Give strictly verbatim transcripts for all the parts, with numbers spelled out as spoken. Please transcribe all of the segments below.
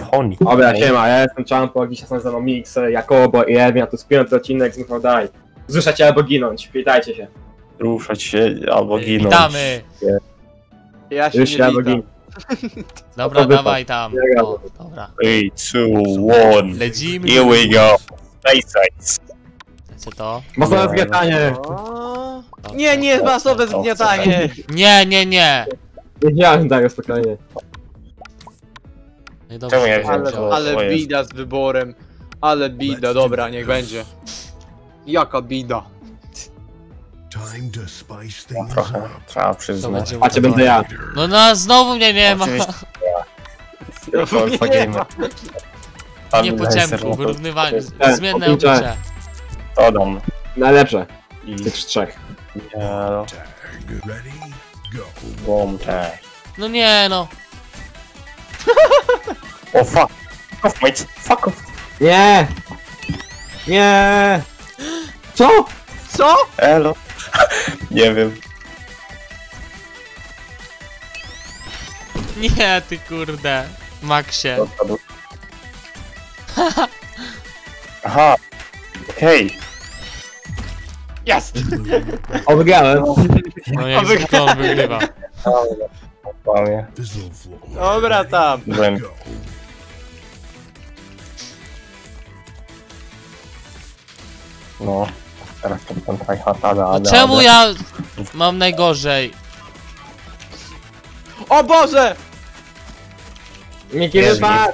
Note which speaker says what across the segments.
Speaker 1: honey.
Speaker 2: Dobra, siema, ja jestem Champo, dzisiaj są ze mną Mix, Jakobo i Edwin, a to jest piąty odcinek z Info Daj. Zruszać się albo ginąć, witajcie się.
Speaker 1: Ruszać się albo ginąć.
Speaker 3: Witamy!
Speaker 4: Ja się
Speaker 2: Już
Speaker 4: nie
Speaker 2: się albo
Speaker 4: witam.
Speaker 2: gin.
Speaker 3: Dobra,
Speaker 2: To wypadł.
Speaker 3: dawaj tam.
Speaker 2: Ja
Speaker 3: O, dobra.
Speaker 1: three, two, one.
Speaker 3: Lecimy.
Speaker 1: Here we go. SpaceX.
Speaker 3: Co to?
Speaker 2: Masowe zgniatanie.
Speaker 4: O, Nie, nie, masowe zgniatanie!
Speaker 3: Nie, nie, nie!
Speaker 2: Wiedziałem tego spokojnie.
Speaker 3: Nie dobrze
Speaker 1: Czemu ja
Speaker 3: powiedział.
Speaker 1: wziąłem to?
Speaker 4: Ale,
Speaker 1: to
Speaker 4: ale
Speaker 1: jest.
Speaker 4: bida z wyborem. Ale bida, dobra, niech będzie. Jaka bida.
Speaker 5: Time to spice things
Speaker 1: Trochę
Speaker 5: up.
Speaker 1: trzeba
Speaker 3: To
Speaker 1: przyznać.
Speaker 3: będzie
Speaker 2: A cię będę ja.
Speaker 3: No, no, znowu mnie nie ma.
Speaker 1: Oczywiście.
Speaker 4: Znowu mnie nie ma.
Speaker 3: Nie po ciemku, wyrównywanie,
Speaker 2: Tak,
Speaker 3: zmienne
Speaker 2: oblicze.
Speaker 3: oblicze.
Speaker 1: To dam.
Speaker 2: Najlepsze
Speaker 1: I
Speaker 2: z tych trzech.
Speaker 1: yellow.
Speaker 5: Tag. Ready? Go.
Speaker 1: Bomb tag.
Speaker 3: No nie no.
Speaker 1: O fuck. Fuck off, mate. Fuck off.
Speaker 2: Nie! Nie! Co?
Speaker 4: Co?
Speaker 1: Elo. Nie wiem.
Speaker 3: Nie, ty kurde. Maxie.
Speaker 1: Odpadł. Aha. Okej.
Speaker 4: Jest!
Speaker 2: O, wygrałem.
Speaker 3: No jak zwykle on wygrywa.
Speaker 1: Kłamie.
Speaker 5: Fizzle floor.
Speaker 4: Dobra tam.
Speaker 1: Byłem.
Speaker 5: Go.
Speaker 1: No. Teraz to ten tryharda,
Speaker 3: No
Speaker 1: ale...
Speaker 3: czemu ja mam najgorzej?
Speaker 4: O Boże!
Speaker 2: Miki,
Speaker 1: Jezu.
Speaker 2: wypadł!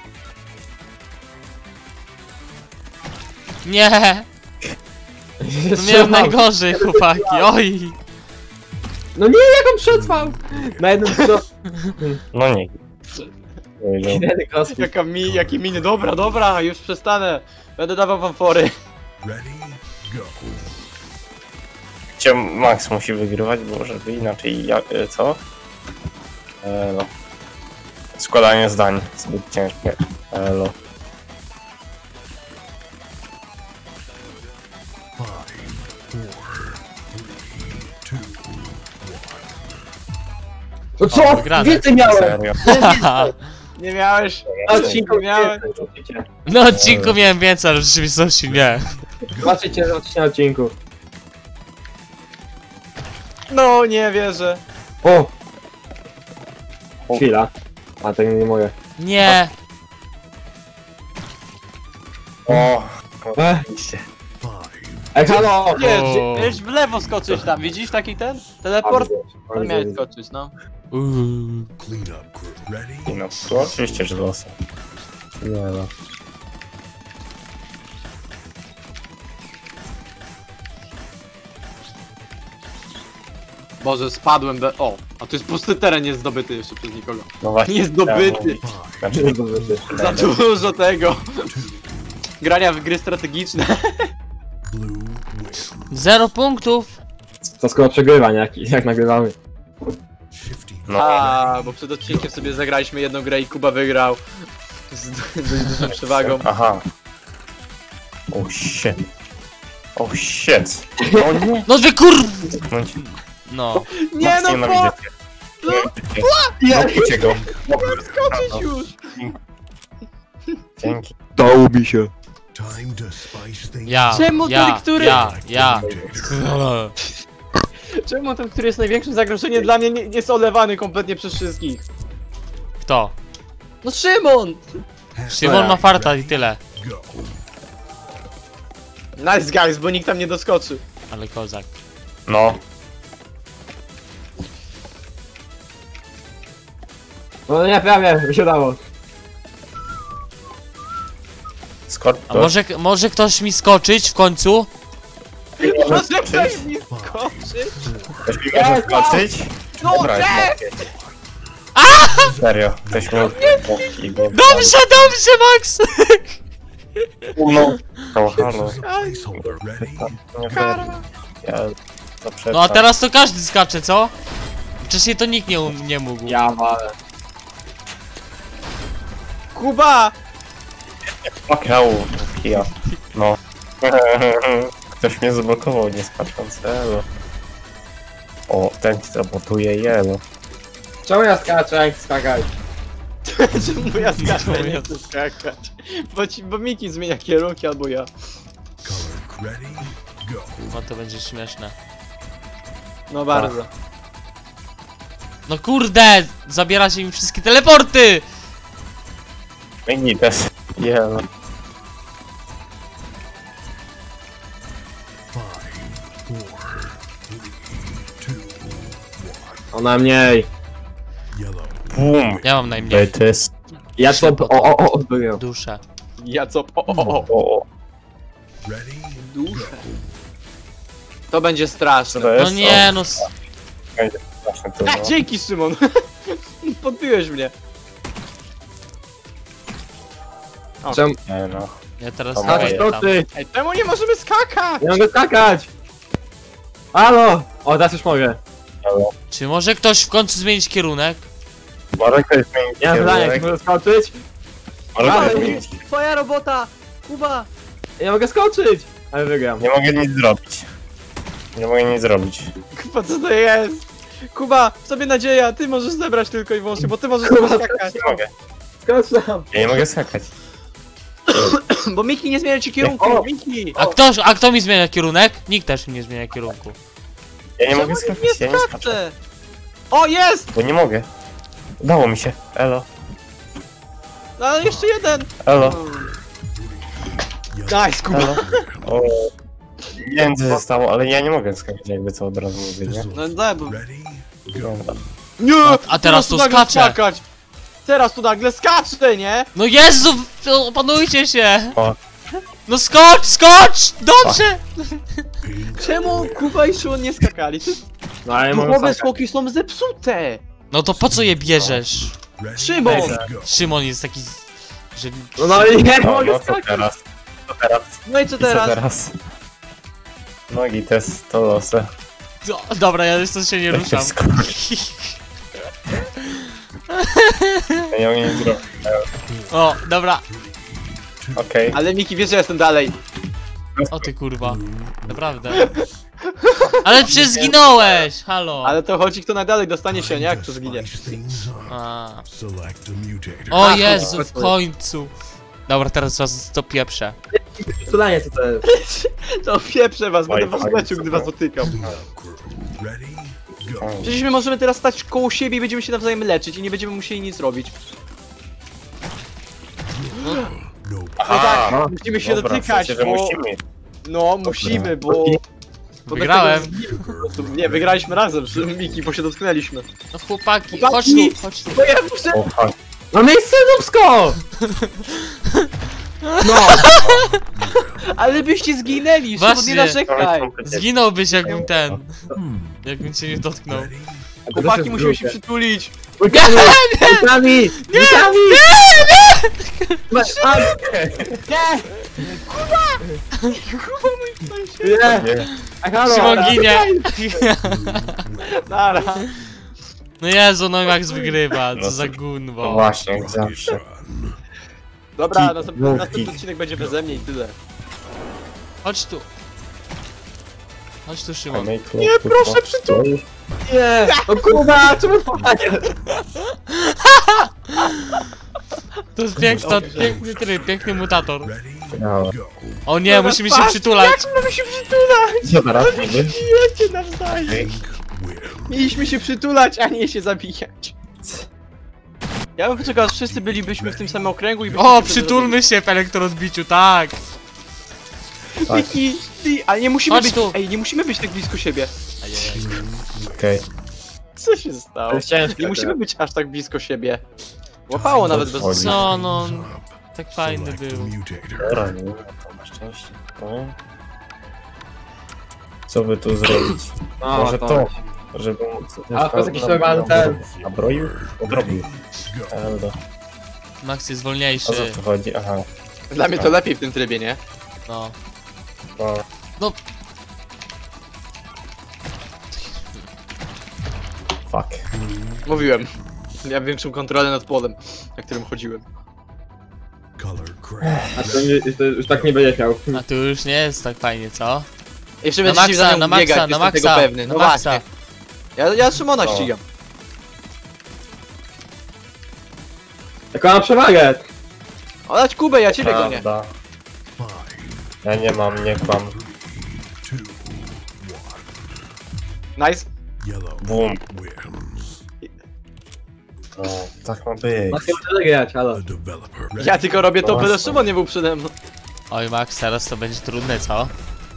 Speaker 3: Nie! No miałem najgorzej, chłopaki, oj!
Speaker 2: No nie, jak on przetrwał! Na jednym co?
Speaker 1: No nie. Nie,
Speaker 2: Jeden kosmik.
Speaker 4: Jaka mi, jakie miny, dobra, dobra, już przestanę. Będę dawał wam fory.
Speaker 5: Ready? Go.
Speaker 1: Gdzie Max musi wygrywać, bo żeby inaczej ja, e, co? E, no. Składanie zdań zbyt ciężkie. E, no.
Speaker 5: Five, four, three, two,
Speaker 2: No
Speaker 3: O,
Speaker 2: co?
Speaker 3: wygrane.
Speaker 2: Więcej miałem!
Speaker 1: Serio.
Speaker 4: Nie miałeś?
Speaker 2: Na odcinku
Speaker 4: Nie miałem.
Speaker 2: więcej, zobaczycie.
Speaker 3: Na odcinku miałem więcej, ale w rzeczywistości nie.
Speaker 2: Zobaczycie na odcinku.
Speaker 4: No, nie wierzę.
Speaker 2: O! Chwila. A, tak nie mogę.
Speaker 3: Nie!
Speaker 1: O,
Speaker 2: E?
Speaker 1: oczywiście.
Speaker 5: five.
Speaker 2: Ej, halo!
Speaker 4: Nie,
Speaker 3: O.
Speaker 4: gdzieś w lewo skoczyć tam, widzisz taki ten? Teleport? Tam miałeś skoczyć, no.
Speaker 3: Uuu.
Speaker 5: Clean up crew. Ready?
Speaker 1: No, to oczywiście, że losy. Nie no.
Speaker 4: Boże, spadłem do... O, a tu jest pusty teren, nie zdobyty jeszcze przez nikogo.
Speaker 1: No właśnie.
Speaker 4: Nie zdobyty.
Speaker 1: chciałem mówić. Znaczy,
Speaker 2: Nie zdobyty.
Speaker 4: Za dużo tego. Grania w gry strategiczne.
Speaker 5: Blue win.
Speaker 3: Zero punktów!
Speaker 2: To skoro przegrywa, nie? Jak, jak nagrywamy.
Speaker 5: Shifting.
Speaker 1: no.
Speaker 4: A, bo przed odcinkiem sobie zagraliśmy jedną grę i Kuba wygrał. Z dość dużą przewagą.
Speaker 1: Aha. Oh shit. Oh shit. O nie.
Speaker 3: No wy kur...
Speaker 1: No,
Speaker 3: No.
Speaker 4: Nie
Speaker 1: Max,
Speaker 4: no,
Speaker 1: nienawidzę
Speaker 4: po...
Speaker 1: cię. Nienawidzę go.
Speaker 4: Skoczyć już!
Speaker 1: Dzięki.
Speaker 2: Dało mi się.
Speaker 5: Time to spice things
Speaker 3: Ja,
Speaker 4: Czemu
Speaker 3: ja,
Speaker 4: ten, który-
Speaker 3: ja, ja.
Speaker 4: Czemu ten, który jest największym zagrożeniem dla mnie, nie, jest olewany kompletnie przez wszystkich?
Speaker 3: Kto?
Speaker 4: No Szymon!
Speaker 3: Szymon ma farta i tyle.
Speaker 5: Go.
Speaker 4: Nice guys, bo nikt tam nie doskoczy.
Speaker 3: Ale kozak.
Speaker 1: No.
Speaker 2: No nie, prawie, mi się udało.
Speaker 1: Skąd
Speaker 3: A
Speaker 1: to?
Speaker 3: może, może ktoś mi skoczyć w końcu?
Speaker 4: Może ktoś mi skoczy?
Speaker 1: Ktoś mi może skoczyć?
Speaker 4: No
Speaker 1: Dobra,
Speaker 4: nie!
Speaker 1: jest serio. Ktoś miał... i go-
Speaker 3: Dobrze, dobrze, Max!
Speaker 1: No. No, halo.
Speaker 5: Placeholder. Ready?
Speaker 1: Nie fair. Ja zaprzeczam.
Speaker 3: No a teraz to każdy skacze, co? Wcześniej to nikt nie, um- nie mógł.
Speaker 2: Ja walę.
Speaker 4: Kuba!
Speaker 1: Pokrał kija. No. Ktoś mnie zablokował, nie skacząc. Elo. O, ten ci zabotuje jelo.
Speaker 2: Czemu ja skaczę, jak skakać?
Speaker 4: Czemu ja skaczę,
Speaker 3: Czemu
Speaker 4: nie
Speaker 3: ja-
Speaker 4: chcę skakać? Bo, ci, bo Miki zmienia kierunki albo ja.
Speaker 5: Color ready, go.
Speaker 3: O, to będzie śmieszne.
Speaker 4: No bardzo.
Speaker 3: No kurde! Zabieracie mi wszystkie teleporty!
Speaker 1: No i Nites. Jelo.
Speaker 5: Five, four, three, two, one.
Speaker 2: Ona mniej.
Speaker 5: Yellow.
Speaker 1: Bum.
Speaker 3: Ja mam najmniej
Speaker 1: Nites.
Speaker 2: Ja co... O, o, o, odbyłem.
Speaker 3: duszę.
Speaker 4: Ja co? O, o, o, o.
Speaker 1: O, o.
Speaker 5: Ready,
Speaker 4: Duszę. To będzie
Speaker 1: Co
Speaker 4: straszne.
Speaker 1: to jest?
Speaker 3: No nie, no... s-
Speaker 1: O, będzie straszne to,
Speaker 4: A,
Speaker 1: no.
Speaker 4: dzięki Szymon! Podbiłeś mnie.
Speaker 2: Czemu...
Speaker 1: Nie no.
Speaker 3: Ja teraz
Speaker 1: To
Speaker 2: Skacz,
Speaker 1: moje
Speaker 3: tam.
Speaker 2: proty!
Speaker 4: Ej, czemu nie możemy skakać?
Speaker 2: Nie mogę skakać! Halo! O, teraz już mogę.
Speaker 3: Czy może ktoś w końcu zmienić kierunek?
Speaker 1: Może ktoś zmienić
Speaker 2: Nie mam pytania, jak
Speaker 1: kierunek?
Speaker 2: mogę skoczyć?
Speaker 1: Może
Speaker 2: Ale
Speaker 1: ktoś
Speaker 2: nie-
Speaker 1: zmienić.
Speaker 4: Twoja robota! Kuba!
Speaker 2: Nie mogę skoczyć! Ale wygram.
Speaker 1: Nie mogę nic zrobić. Nie mogę nic zrobić.
Speaker 4: Kuba, co to jest? Kuba, w sobie nadzieja, ty możesz zebrać tylko i wyłącznie, bo ty możesz sobie skakać.
Speaker 1: Nie mogę.
Speaker 2: Skocz tam!
Speaker 1: Ja nie mogę skakać.
Speaker 4: Bo Miki nie zmienia ci kierunku,
Speaker 2: O!
Speaker 4: Miki!
Speaker 3: A kto, a kto mi zmienia kierunek? Nikt też mi nie zmienia kierunku.
Speaker 1: Ja nie
Speaker 4: Czemu
Speaker 1: mogę
Speaker 4: nikt
Speaker 1: skakać,
Speaker 4: nie
Speaker 1: ja nie skaczę.
Speaker 4: skacze? O, jest!
Speaker 1: Bo nie mogę. Udało mi się. Elo.
Speaker 4: No, ale jeszcze jeden!
Speaker 1: Elo.
Speaker 4: Nice, Kuba!
Speaker 1: Elo. O. Nie wiem co się stało, ale ja nie mogę skakać jakby co od razu mówię, nie?
Speaker 4: No dobra.
Speaker 5: ready,
Speaker 1: Wygląda.
Speaker 4: Nie!
Speaker 3: a teraz tu
Speaker 4: nagle
Speaker 3: skacze.
Speaker 4: skakać. Teraz tu nagle skacze, nie?
Speaker 3: No Jezu, opanujcie się!
Speaker 1: O.
Speaker 3: No skocz, skocz! Dobrze!
Speaker 4: Czemu Kuba i Szymon nie skakali? Ty
Speaker 2: No ale nie mogę
Speaker 4: duchowe
Speaker 2: skakać.
Speaker 4: skoki są zepsute!
Speaker 3: No to po co je bierzesz?
Speaker 5: ready,
Speaker 4: Szymon!
Speaker 5: go.
Speaker 3: Szymon jest taki... że...
Speaker 2: No, no i nie
Speaker 1: No,
Speaker 2: mogę
Speaker 1: no co
Speaker 2: skakać!
Speaker 1: teraz? Co teraz?
Speaker 4: No i co
Speaker 1: I co
Speaker 4: teraz?
Speaker 1: teraz? Nogi test, to losy.
Speaker 3: No, dobra, ja już to się nie
Speaker 1: Jak się
Speaker 3: ruszam.
Speaker 1: wskoczy. Ja nie mogę nic zrobić.
Speaker 3: O, dobra.
Speaker 1: Okej.
Speaker 4: Ale Miki, wiesz, że jestem dalej.
Speaker 3: O ty kurwa. Naprawdę. Ale przecież zginąłeś! Halo!
Speaker 4: Ale to chodzi, kto najdalej dostanie się, nie? Jak to zginie.
Speaker 5: Spice things up.
Speaker 3: A.
Speaker 5: Select a mutator.
Speaker 3: O
Speaker 4: A,
Speaker 3: Jezu,
Speaker 4: kurwa.
Speaker 3: w końcu! Dobra, teraz was to pieprze.
Speaker 2: Strzelanie co to jest?
Speaker 4: To pieprzę was, będę
Speaker 1: Oj,
Speaker 4: was
Speaker 1: oj,
Speaker 4: leczył,
Speaker 1: co
Speaker 4: gdy
Speaker 1: to?
Speaker 4: was dotykam.
Speaker 5: Ready, go.
Speaker 4: Przecież my możemy teraz stać koło siebie i będziemy się nawzajem leczyć i nie będziemy musieli nic robić.
Speaker 5: Nope.
Speaker 4: No tak,
Speaker 1: Aha,
Speaker 4: musimy się
Speaker 1: dobra,
Speaker 4: dotykać,
Speaker 1: w sensie, że
Speaker 4: bo...
Speaker 1: musimy.
Speaker 4: No, musimy, bo... bo
Speaker 3: Wygrałem.
Speaker 4: bez tego zginiemy po prostu. Nie, wygraliśmy razem, że Miki, bo się dotknęliśmy.
Speaker 3: No chłopaki,
Speaker 4: Chłopaki!
Speaker 3: chodź tu, chodź tu.
Speaker 4: No ja muszę...
Speaker 1: O, fuck.
Speaker 2: No miejsce dubsko!
Speaker 4: No! Ale byście zginęli, Szymon, nie
Speaker 3: Właśnie.
Speaker 4: narzekaj!
Speaker 3: Zginąłbyś jakbym ten... Jakbym cię nie dotknął.
Speaker 5: Ready,
Speaker 4: Chłopaki, musimy się przytulić!
Speaker 2: Łykami! Łykami! Łykami! Nie! Nie! Nie!
Speaker 1: Nie.
Speaker 2: A halo!
Speaker 3: Szymon ginie!
Speaker 4: Nara!
Speaker 3: No Jezu, no Max wygrywa, co
Speaker 1: No
Speaker 3: za
Speaker 1: No
Speaker 3: gunwo.
Speaker 1: właśnie, jak zawsze.
Speaker 5: run.
Speaker 4: Dobra,
Speaker 1: Kick,
Speaker 4: następny,
Speaker 1: no
Speaker 4: następny
Speaker 1: kick.
Speaker 4: odcinek będzie beze mnie i tyle.
Speaker 3: Chodź tu. Chodź tu, Szymon.
Speaker 1: Nie,
Speaker 4: proszę, przytul-
Speaker 2: Nie! No kurwa, czemu to
Speaker 3: To jest piękny, to piękny tryb, piękny mutator.
Speaker 5: Ready,
Speaker 1: No.
Speaker 5: go.
Speaker 3: O nie, musimy się przytulać.
Speaker 4: Jak mamy się przytulać?
Speaker 1: Co teraz niby?
Speaker 4: Bijecie nawzajem!
Speaker 1: Ej,
Speaker 5: Win.
Speaker 4: Mieliśmy się przytulać, a nie się zabijać. Ja bym poczekał, aż wszyscy bylibyśmy w tym samym okręgu i byśmy
Speaker 3: O,
Speaker 4: się wtedy
Speaker 3: przytulmy się w elektroodbiciu, tak.
Speaker 4: robili. Miki, ty, ale nie musimy
Speaker 3: Chodź
Speaker 4: być...
Speaker 3: tu.
Speaker 4: Ej, nie musimy być tak blisko siebie.
Speaker 1: okej.
Speaker 4: Co się stało?
Speaker 2: To jest ciężkie.
Speaker 4: Nie musimy być aż tak blisko siebie. Łapało nawet bez...
Speaker 1: Chodzi.
Speaker 3: Co no, tak fajny
Speaker 5: Select a
Speaker 3: był.
Speaker 5: mutator.
Speaker 1: Dobra, nie, to na szczęście. No. Co by tu zrobić?
Speaker 2: No,
Speaker 1: Może to, żeby móc...
Speaker 2: A, to jest jakiś normalny ten.
Speaker 1: Nabroił? Odrobił.
Speaker 5: Go.
Speaker 1: Eldo.
Speaker 3: Max jest
Speaker 1: O co
Speaker 3: wolniejszy.
Speaker 1: tu chodzi? Aha.
Speaker 4: Dla mnie to lepiej w tym trybie, nie?
Speaker 3: No.
Speaker 1: No.
Speaker 3: No,
Speaker 1: Fuck.
Speaker 4: Mówiłem. Miałem większą kontrolę nad polem, na którym chodziłem.
Speaker 5: Color crash.
Speaker 2: A to, nie, to już tak nie będzie miał.
Speaker 3: a tu już nie jest tak fajnie, co?
Speaker 4: Jeszcze
Speaker 3: Na
Speaker 4: będziecie
Speaker 3: maksa,
Speaker 4: za
Speaker 3: na
Speaker 4: mną biegać,
Speaker 3: maksa, na
Speaker 4: jestem tego
Speaker 3: maksa,
Speaker 4: pewny.
Speaker 3: na
Speaker 4: No
Speaker 3: maksa.
Speaker 4: właśnie. Ja, ja Szymona
Speaker 1: O.
Speaker 4: ścigam.
Speaker 2: Jaką mam przewagę?
Speaker 4: Olać Kubę, ja ciebie gonię.
Speaker 1: Prawda.
Speaker 5: Five,
Speaker 1: Ja nie mam, nie kłam.
Speaker 5: two,
Speaker 4: Nice.
Speaker 5: yellow
Speaker 1: Boom.
Speaker 5: wins.
Speaker 1: No, tak ma być.
Speaker 2: Max nie może grać, halo.
Speaker 5: The developer.
Speaker 4: Ja tylko robię to,
Speaker 1: No
Speaker 4: byle
Speaker 1: właśnie.
Speaker 4: Szymon nie był przede mną.
Speaker 3: Oj Max, teraz to będzie trudne, co?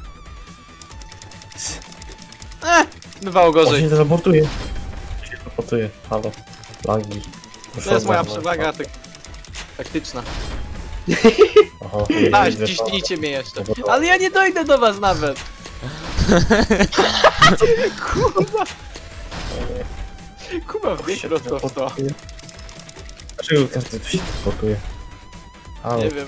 Speaker 4: Eh, bywało
Speaker 1: On
Speaker 4: gorzej.
Speaker 1: się teleportuje. się teleportuje, halo. Lagi.
Speaker 4: To jest moja przewaga tak... taktyczna.
Speaker 1: Oho,
Speaker 4: A,
Speaker 1: widzę to.
Speaker 4: ciśnijcie mnie jeszcze.
Speaker 1: No to-
Speaker 4: Ale ja nie dojdę do was nawet. Kuba. Kuba wbiegł
Speaker 1: się
Speaker 4: prosto w to.
Speaker 1: teleportuje. Dlaczego każdy tu się teleportuje? Halo,
Speaker 4: Nie wiem.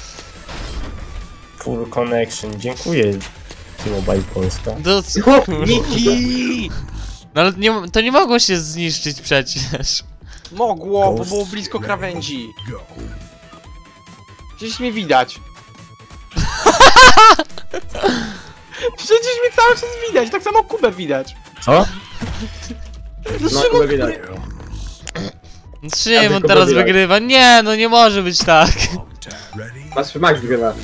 Speaker 1: full connection, dziękuję T-Mobile Polska.
Speaker 3: To...
Speaker 2: Chłop,
Speaker 4: Niki!
Speaker 3: No ale nie, to nie mogło się zniszczyć przecież.
Speaker 4: Mogło, bo
Speaker 1: Ghost.
Speaker 4: było blisko krawędzi.
Speaker 5: Go.
Speaker 4: Przecież mnie widać. Przecież mnie cały czas widać, tak samo Kubę widać.
Speaker 1: Co?
Speaker 4: No,
Speaker 2: No,
Speaker 4: Szymon,
Speaker 2: Kubę widać.
Speaker 3: No Szymon
Speaker 2: tylko
Speaker 3: teraz
Speaker 2: pobijać.
Speaker 3: wygrywa. Nie, no nie może być tak.
Speaker 5: Ready?
Speaker 2: Masz Max wygrywa.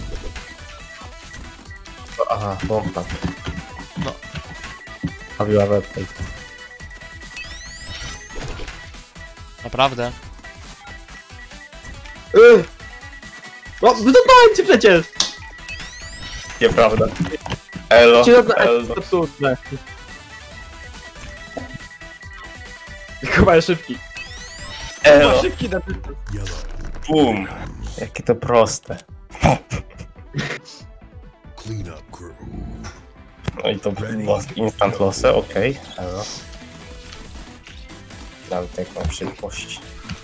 Speaker 1: Aha, bomba.
Speaker 3: No.
Speaker 1: Habiła webpage.
Speaker 3: Naprawdę.
Speaker 2: Yy. No, wydostałem cię przecież!
Speaker 1: Nieprawda. Elo,
Speaker 2: Cię to
Speaker 1: elo.
Speaker 2: absurdne. Kuba jest szybki.
Speaker 1: Elo.
Speaker 4: Kuba szybki na dystans.
Speaker 5: Yellow.
Speaker 1: Boom. Jakie to proste.
Speaker 5: Clean up crew.
Speaker 1: No i to los, instant losy, okej. Elo. Nawet jak mam szybkość.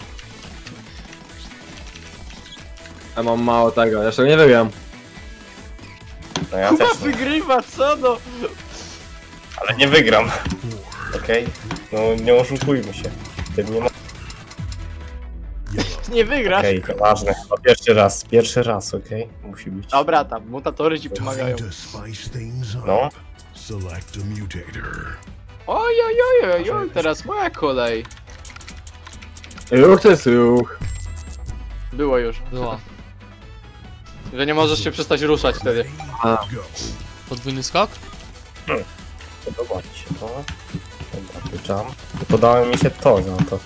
Speaker 2: Ja mam mało tego, jeszcze go nie wygram.
Speaker 1: No ja
Speaker 4: Kuba
Speaker 1: też nie.
Speaker 4: wygrywa, co no?
Speaker 1: Ale nie wygram. Okej? No nie oszukujmy się. Tym nie ma.
Speaker 5: Yellow.
Speaker 4: Nie wygrasz.
Speaker 1: Okej, to ważne. Chyba pierwszy raz, pierwszy raz, okej? Musi być.
Speaker 4: Dobra, tam mutatory ci pomagają.
Speaker 5: Time to spice things up.
Speaker 1: No.
Speaker 5: Select a mutator.
Speaker 4: Oj, oj, oj, oj, oj, teraz moja kolej.
Speaker 2: Ruch to jest ruch.
Speaker 4: Było już.
Speaker 3: Było.
Speaker 4: Że nie możesz się przestać ruszać wtedy.
Speaker 2: A.
Speaker 5: Go.
Speaker 3: Podwójny skok?
Speaker 1: Podoba mi się to. Dobra, wyczam. Podoba mi się to za to.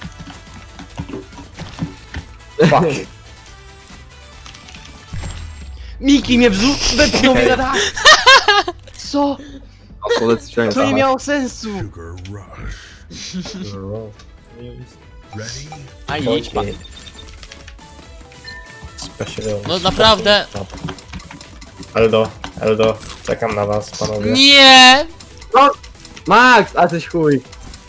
Speaker 1: Fuck.
Speaker 4: Miki mnie wrzu- wepchnął mnie na dach! Co?
Speaker 2: A słodec strzelił.
Speaker 4: To nie miało sensu!
Speaker 5: Sugar rush. Ready?
Speaker 4: A idź pan.
Speaker 3: No naprawdę.
Speaker 1: Eldo, Eldo, czekam na was, panowie.
Speaker 3: Nie!
Speaker 2: Max, a tyś chuj.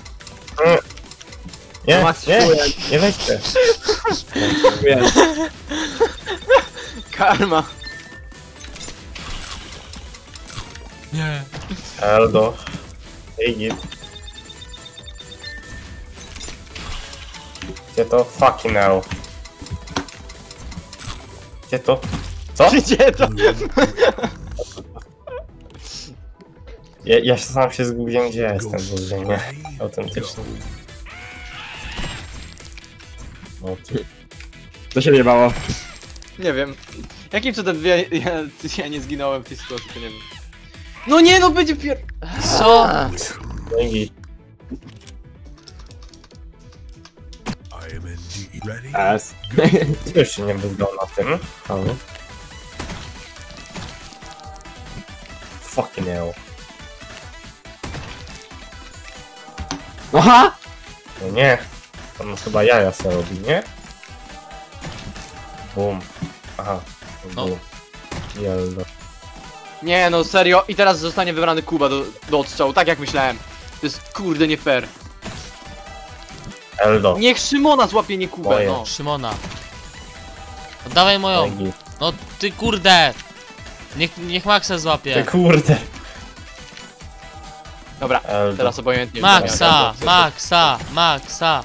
Speaker 1: Nie,
Speaker 2: Max,
Speaker 1: nie,
Speaker 2: chuj.
Speaker 1: nie weźcie.
Speaker 2: Wiem.
Speaker 4: Karma.
Speaker 3: Nie.
Speaker 1: Eldo. Ej, git. Gdzie to? Fucking hell. Gdzie to? Co?
Speaker 4: Gdzie to?
Speaker 1: Ja, ja sam się zgubiłem, gdzie ja jestem w ogóle, nie?
Speaker 5: Ready?
Speaker 1: Autentycznie. No, ty.
Speaker 2: To się jebało.
Speaker 4: Nie wiem. Jakim cudem ja, ja, ja nie zginąłem w tej sytuacji, to nie wiem. No nie, no będzie pier...
Speaker 3: Co?
Speaker 1: No i git.
Speaker 5: I am indeed ready.
Speaker 2: S.
Speaker 1: Ty jeszcze nie wygrał na tym, ale... Fucking hell.
Speaker 2: Aha!
Speaker 1: No nie. On chyba jaja sobie robi, nie? Boom. Aha.
Speaker 3: No.
Speaker 1: Boom. Jeldo.
Speaker 4: Nie no, serio. I teraz zostanie wybrany Kuba do, do odstrzału, tak jak myślałem. To jest kurde nie fair.
Speaker 1: Eldo.
Speaker 4: Niech Szymona złapie, nie Kubę,
Speaker 1: Moje.
Speaker 4: no.
Speaker 3: Szymona. Oddawaj moją.
Speaker 1: Ej,
Speaker 3: No ty kurde. Niech, niech Maxa
Speaker 1: Ty
Speaker 3: złapie.
Speaker 1: kurde.
Speaker 4: Dobra,
Speaker 1: Eldo.
Speaker 4: teraz obojętnie.
Speaker 3: Maxa, Maxa, Maxa.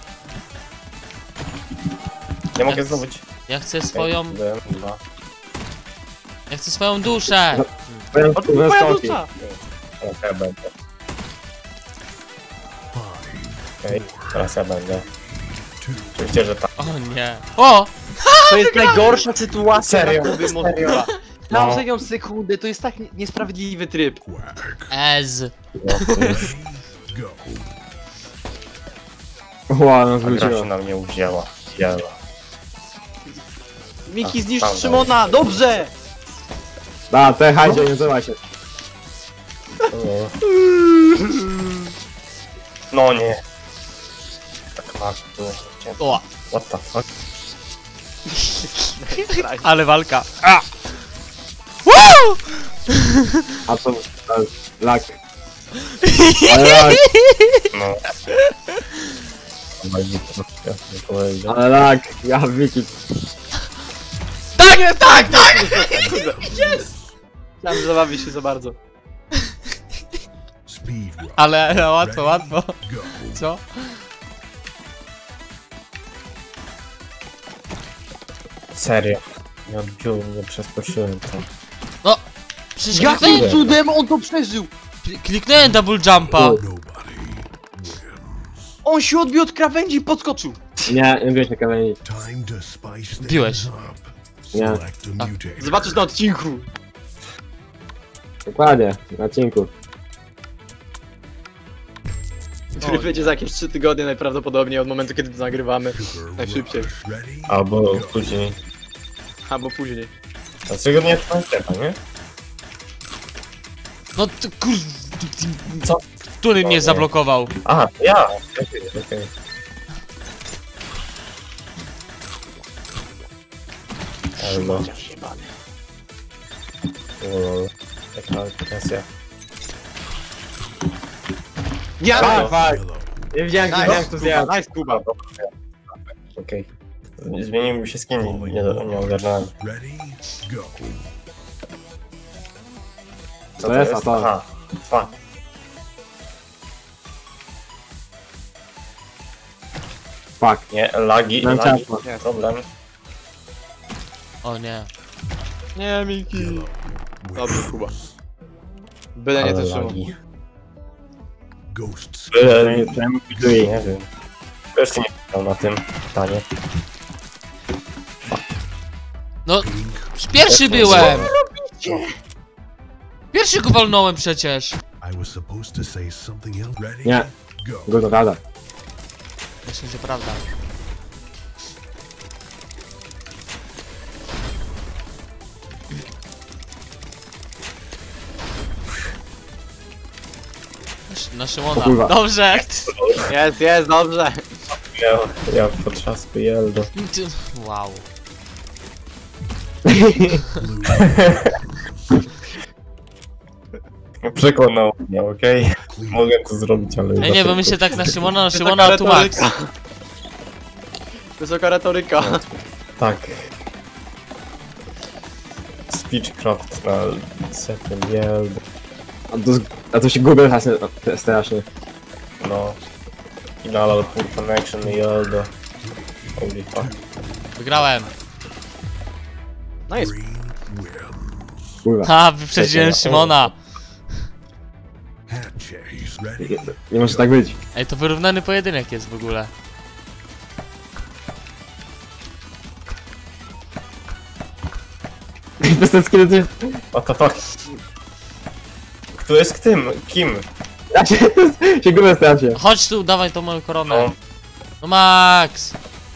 Speaker 1: Nie mogę
Speaker 3: Jak-
Speaker 1: zdobyć.
Speaker 3: Ja chcę swoją,
Speaker 1: Jeden, dwa.
Speaker 3: ja chcę swoją duszę.
Speaker 2: Powiem,
Speaker 4: O, tu moja
Speaker 2: skąpi.
Speaker 4: dusza.
Speaker 1: O, ja będę.
Speaker 5: Five,
Speaker 1: Okej, teraz ja będę. Oczywiście, że tak.
Speaker 3: O nie. O!
Speaker 4: To jest najgorsza sytuacja
Speaker 1: Serio?
Speaker 4: na Kubie
Speaker 1: Serio?
Speaker 4: możliwa. Mam
Speaker 1: No.
Speaker 4: ostatnią sekundę, to jest tak nie- niesprawiedliwy tryb.
Speaker 5: Quack.
Speaker 3: Ez.
Speaker 5: Go.
Speaker 2: Ła, no
Speaker 1: Ta gra się
Speaker 2: zwróciła.
Speaker 1: na mnie uwzięła. Jela.
Speaker 4: Miki,
Speaker 1: A,
Speaker 4: zniszcz
Speaker 1: tam,
Speaker 4: Szymona, dobrze!
Speaker 2: Da, te hajdzie, nie nazywaj się.
Speaker 1: O. No nie. Tak masz, było ciężko.
Speaker 3: O!
Speaker 1: What the fuck?
Speaker 3: Ale walka. A! Woo!
Speaker 2: A to... a, lak. Ale lak,
Speaker 1: No. Będzie to, ja nie powiedział.
Speaker 2: ale lak. Ja wiki.
Speaker 4: Tak, jest, tak, tak! Jest! Chciałem, że zabawi się za bardzo.
Speaker 5: Speed rush.
Speaker 3: Ale, ale łatwo, łatwo.
Speaker 5: Go.
Speaker 3: Co?
Speaker 1: Serio. Nie odbiło mnie, przeskoczyłem to.
Speaker 3: No! Przecież
Speaker 4: Jakim
Speaker 3: kliknąłem,
Speaker 4: cudem on to przeżył?
Speaker 3: kliknąłem double jumpa.
Speaker 5: Nobody wins.
Speaker 4: On się odbił od krawędzi i podskoczył.
Speaker 2: Nie, nie wiesz na kamieni.
Speaker 5: Time to spice things
Speaker 3: Biłeś.
Speaker 5: up.
Speaker 2: Nie.
Speaker 5: Select a mutator.
Speaker 4: Zobaczysz na odcinku.
Speaker 2: Dokładnie, na odcinku.
Speaker 4: Który będzie za jakieś trzy tygodnie najprawdopodobniej od momentu, kiedy to nagrywamy.
Speaker 5: Sugar
Speaker 4: Najszybciej.
Speaker 5: rush. Ready?
Speaker 1: Albo później.
Speaker 4: Albo później.
Speaker 1: Dlaczego nie to trzeba, nie?
Speaker 3: No ty kur...
Speaker 1: Co?
Speaker 3: Który
Speaker 1: O
Speaker 3: mnie
Speaker 1: nie.
Speaker 3: zablokował?
Speaker 1: Aha, ja! Okej, okej. Albo... Lol. Jaka presja.
Speaker 4: Ja!
Speaker 2: Tak, tak.
Speaker 5: Yellow.
Speaker 2: Nie widziałem, nie
Speaker 4: Nice,
Speaker 2: widziałem, kto zjadł.
Speaker 4: Kuba, nice, Kuba.
Speaker 1: Okej. Zmienił mi się skin i nie, nie ogarnąłem.
Speaker 5: Ready? Go.
Speaker 1: Co
Speaker 2: To jest, a to-
Speaker 1: Aha, fuck.
Speaker 2: Fuck.
Speaker 1: Nie, lagi,
Speaker 2: Mam
Speaker 1: lagi.
Speaker 2: ciasno.
Speaker 1: Problem.
Speaker 3: O nie.
Speaker 4: Nie, Miki.
Speaker 5: Yellow.
Speaker 4: Dobrze, Kuba. Byle nie
Speaker 1: Ale
Speaker 4: to Szymon.
Speaker 1: lagi.
Speaker 5: Ghosts.
Speaker 1: Byle nie,
Speaker 2: Czemu
Speaker 1: nie
Speaker 2: kliknij?
Speaker 1: wiem. Też nie wiem na tym pytanie.
Speaker 3: No,
Speaker 5: Pink.
Speaker 3: pierwszy byłem! Pierwszy go walnąłem przecież.
Speaker 5: I was supposed to say something else. Ready?
Speaker 2: Nie.
Speaker 5: Go.
Speaker 2: Go gada.
Speaker 3: Myślę, że prawda. Na- Na
Speaker 2: O
Speaker 3: Szymona.
Speaker 2: kurwa.
Speaker 3: Dobrze.
Speaker 4: Jest, jest, dobrze.
Speaker 1: Ja, ja potrzasku jeldo.
Speaker 3: Wow.
Speaker 1: Przekonał mnie, okej?
Speaker 5: Clean.
Speaker 1: Mogę to zrobić, ale...
Speaker 3: Ej, nie, bo my się tak na Szymona, na
Speaker 4: Wysoka
Speaker 3: Szymona, tu Max.
Speaker 4: retoryka. Wysoka retoryka.
Speaker 1: Tak. Speechcraft na second jeldo.
Speaker 2: A to, a to się gubię strasznie. strasznie.
Speaker 1: No. Final pull connection i jeldo. Holy fuck.
Speaker 3: Wygrałem.
Speaker 4: Nice.
Speaker 5: Green wins.
Speaker 2: Kurwa.
Speaker 3: Ha, wyprzedziłem Szymona.
Speaker 5: Hat chase. Ready?
Speaker 2: Nie, nie może tak być.
Speaker 3: Ej, to wyrównany pojedynek jest w ogóle.
Speaker 2: Bez ten skill ty...
Speaker 1: What the fuck? Kto jest tym? Kim?
Speaker 2: Ja się, się gubię strasznie.
Speaker 3: Chodź tu, dawaj tą moją koronę.
Speaker 1: No.
Speaker 3: No Max!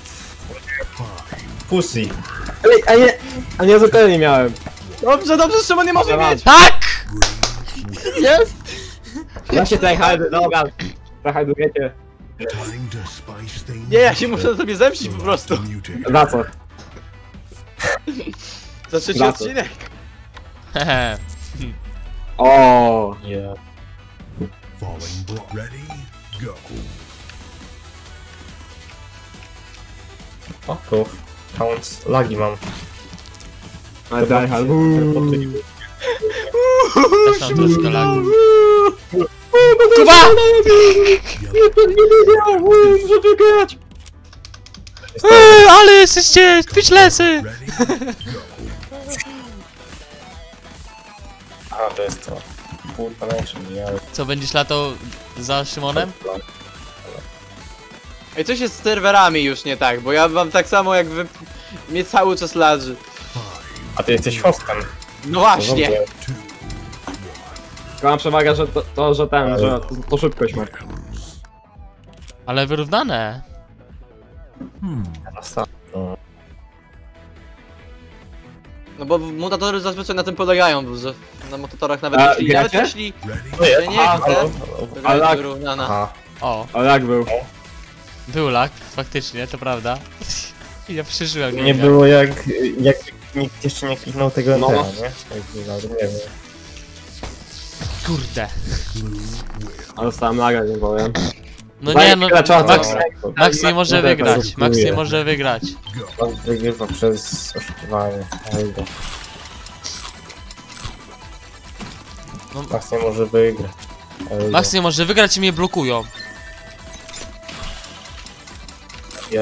Speaker 1: Pussy.
Speaker 2: Ej, a nie... A nie, zupełnie nie miałem.
Speaker 4: Dobrze, dobrze, Szymon nie może
Speaker 2: Dobra.
Speaker 4: mieć.
Speaker 3: Tak!
Speaker 4: Jest!
Speaker 2: Ja się tryhardy, dobra. Tryhardu, wiecie.
Speaker 5: Time to spice things
Speaker 4: Nie, ja się muszę sobie zemścić po prostu.
Speaker 5: Mutator.
Speaker 2: Za co?
Speaker 4: Za trzeci
Speaker 2: Za co?
Speaker 4: odcinek.
Speaker 3: Hehe.
Speaker 2: O.
Speaker 1: Yeah.
Speaker 5: Falling block. Ready? Go.
Speaker 1: Fuck off. Counts. Lagi mam.
Speaker 2: Ale tryhard.
Speaker 3: Też mam troszkę lagu. Kuba!
Speaker 5: Yellow.
Speaker 2: Muszę wygrać!
Speaker 3: Eee, ale jesteście twitchlesy!
Speaker 5: Ready? Go.
Speaker 1: A, to jest to. Pull connection, nie, ale...
Speaker 3: Co, będziesz latał za Szymonem?
Speaker 4: Ej, coś jest z serwerami już nie tak, bo ja mam tak samo jak wy... Mnie cały czas laży.
Speaker 1: A ty jesteś hostem.
Speaker 4: No właśnie.
Speaker 2: Tylko mam przewagę, że to, to że ten, że to, to szybkość ma.
Speaker 3: Ale wyrównane.
Speaker 1: Teraz tak. No.
Speaker 4: No bo mutatory zazwyczaj na tym polegają, że na mutatorach nawet
Speaker 2: A,
Speaker 4: jeśli, nawet
Speaker 2: gracie?
Speaker 4: jeśli
Speaker 5: Ready?
Speaker 1: To jest.
Speaker 4: się nie
Speaker 1: Aha,
Speaker 4: chce,
Speaker 1: halo.
Speaker 4: to gra
Speaker 2: Ale
Speaker 4: jest
Speaker 2: tak-
Speaker 4: wyrównana.
Speaker 1: Aha.
Speaker 3: O,
Speaker 2: Ale jak był?
Speaker 3: był lag, faktycznie, to prawda. I ja przeżyłem.
Speaker 1: Nie było jak, jak nikt jeszcze nie kliknął tego
Speaker 2: No.
Speaker 1: entera, nie? Jak nie wiem.
Speaker 3: Kurde.
Speaker 2: Ale dostałem laga, nie powiem.
Speaker 3: No nie no,
Speaker 2: Chwilę czasu.
Speaker 3: Max,
Speaker 1: No,
Speaker 3: Max nie może
Speaker 2: No,
Speaker 3: wygrać,
Speaker 1: tak,
Speaker 3: Max nie
Speaker 1: dziękuję.
Speaker 3: może wygrać.
Speaker 1: Max wygrywa przez oszukiwanie. Ejdo.
Speaker 3: No.
Speaker 1: Max nie może wygrać. Ejdo.
Speaker 3: Max nie może wygrać i mnie blokują.
Speaker 1: Ja...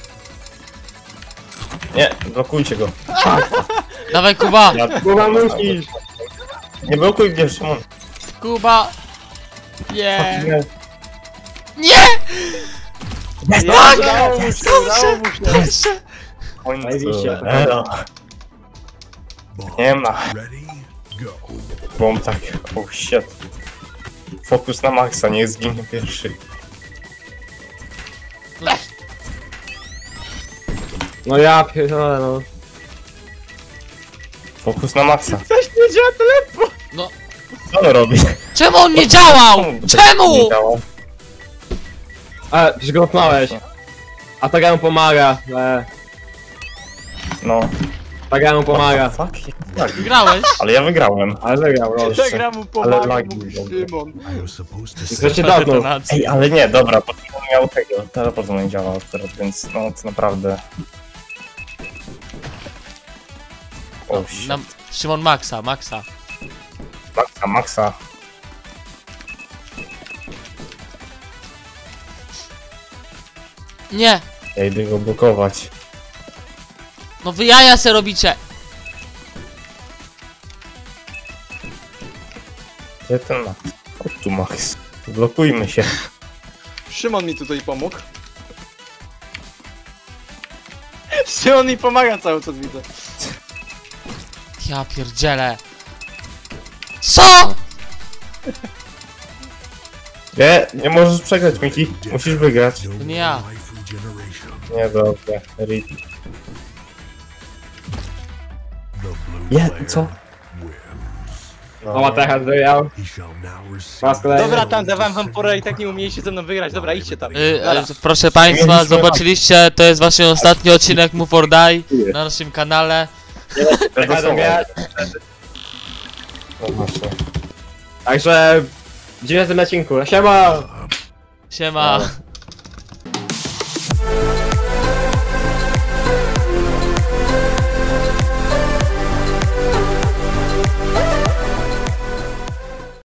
Speaker 1: Nie, blokujcie go.
Speaker 3: Dawaj Kuba!
Speaker 1: Ja...
Speaker 2: Kuba, musisz!
Speaker 1: Nie blokuj mnie, Szymon.
Speaker 3: Kuba! Nie!
Speaker 1: Nie.
Speaker 3: Nie!
Speaker 4: Tak! Udało mu się, udało mu się.
Speaker 3: Proszę!
Speaker 1: W końcu.
Speaker 2: Zajebiście.
Speaker 1: Elo.
Speaker 5: Bomb
Speaker 1: Nie ma.
Speaker 5: ready? Go.
Speaker 1: Bomb tak. Oh shit. Fokus na Maxa, niech zginie pierwszy.
Speaker 2: No ja pierdolę, no.
Speaker 1: Fokus na Maxa.
Speaker 4: Coś nie działa telefon!
Speaker 3: No,
Speaker 1: Co on robi?
Speaker 3: czemu on nie działał? Czemu?
Speaker 1: Nie działa.
Speaker 2: E, przecież go dotknąłeś. A tak ja mu pomaga. E,
Speaker 1: No.
Speaker 2: tak ja mu pomaga.
Speaker 1: Fuck? Tak.
Speaker 3: Wygrałeś?
Speaker 1: Ale ja wygrałem.
Speaker 2: Ale wygrał, no.
Speaker 1: Jeszcze.
Speaker 4: Ta gra mu
Speaker 1: Ale
Speaker 4: pomaga,
Speaker 1: lagi
Speaker 4: mówi
Speaker 1: są.
Speaker 4: Szymon.
Speaker 5: I was supposed to say
Speaker 2: Zresztą dotknął.
Speaker 3: Detonacja.
Speaker 1: Ej, ale nie, dobra, bo on miał tego. Teleport nie działał teraz, więc no to naprawdę. O, shit.
Speaker 3: Na, Szymon Maxa, Maxa.
Speaker 1: Maxa, Maxa.
Speaker 3: Nie!
Speaker 1: Ja idę go blokować.
Speaker 3: No wy jaja se robicie!
Speaker 1: Gdzie ten Max? Chodź tu, Max. Blokujmy się.
Speaker 4: Szymon mi tutaj pomógł. Szymon mi pomaga cały czas, widzę.
Speaker 3: Ja pierdzielę. Co?!
Speaker 1: Nie, nie możesz przegrać, Miki. Musisz wygrać.
Speaker 5: no
Speaker 3: nie ja.
Speaker 5: more life regeneration.
Speaker 1: Nie, dobrze. Rip.
Speaker 5: The blue
Speaker 1: Nie,
Speaker 5: player
Speaker 1: co?
Speaker 5: wins.
Speaker 2: O, ma teraz wyjał.
Speaker 5: He shall now receive
Speaker 2: Raz kolejny.
Speaker 4: Dobra, tam dawałem wam porę i tak nie umieliście ze mną wygrać. Dobra, idźcie tam.
Speaker 3: Y, y,
Speaker 4: Dobra.
Speaker 3: proszę państwa, zobaczyliście, to jest właśnie ostatni odcinek Move or Die na naszym kanale.
Speaker 1: Tego
Speaker 2: Będą
Speaker 1: słowa.
Speaker 2: mieć.
Speaker 1: No właśnie.
Speaker 2: Także w dziewiątym odcinku. Siema!
Speaker 3: Siema.